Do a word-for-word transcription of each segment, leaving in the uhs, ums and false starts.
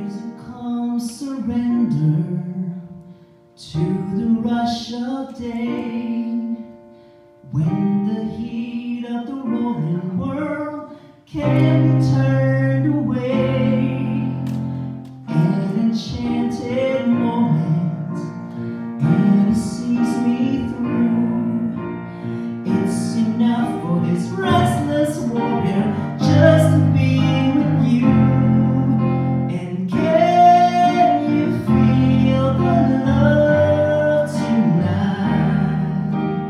There's a calm surrender to the rush of day, when the heat of the rolling world can be turned away. An enchanted moment, and it sees me through. It's enough for this restless warrior just to be with you. And can you feel the love tonight?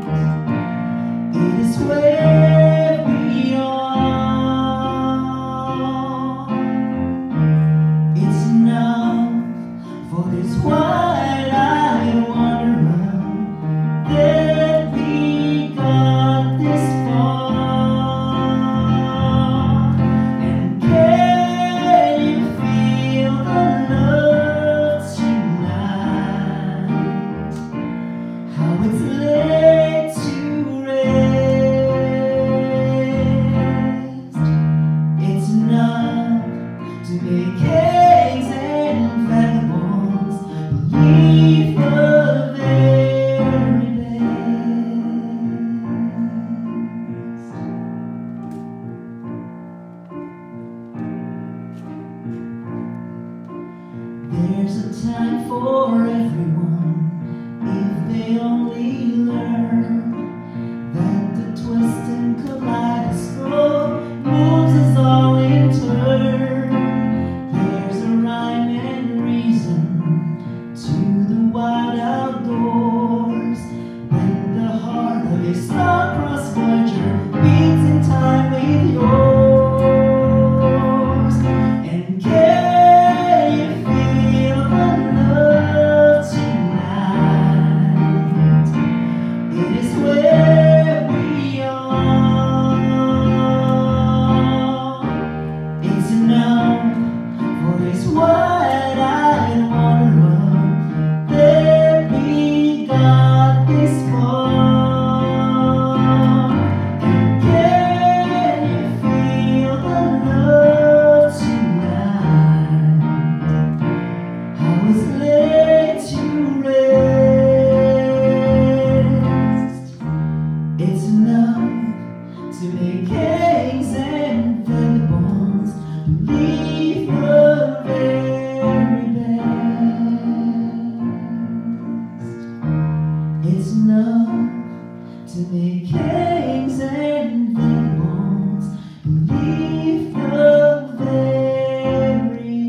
It is where we are. It's enough for this wide-eyed wanderer that we got this far. And can you feel the love tonight? How it's laid to rest. It's enough to make kings and vagabonds believe the very best. There's a time for everyone if they only learn that the twist and kaleidoscope moves us all in turn. There's a rhyme and reason to the wild outdoors, when the heart of a star-crossed voyager beats in time with yours. And can you feel the love tonight? It is where we are. It's enough for this wide-eyed wanderer that we got this far. And can you feel the love tonight? How it's laid to rest. It's enough to make kings and vagabonds believe the very best. It's enough to make kings and vagabonds believe the very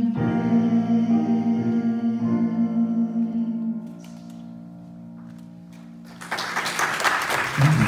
best.